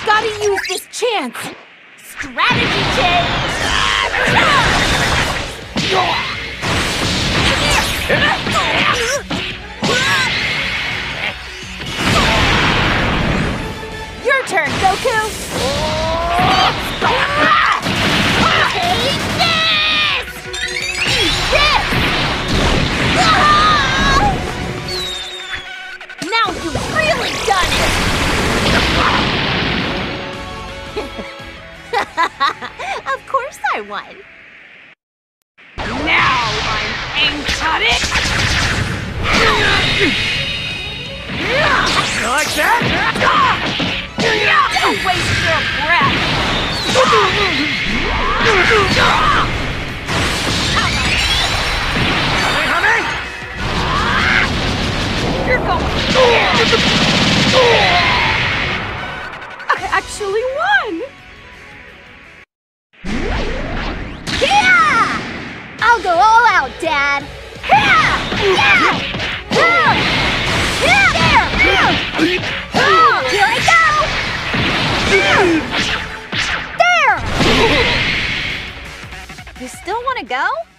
Gotta use this chance! Strategy change! Your turn, Goku! Take this! Eat this! Now you've really done it! Of course I won. Now I'm ink-cut-it! You like that? Don't waste your breath! Honey? You're going I actually won! Yeah! I'll go all out, Dad! Yeah! Yeah! Yeah! Yeah! There! Here I go! There! You still want to go?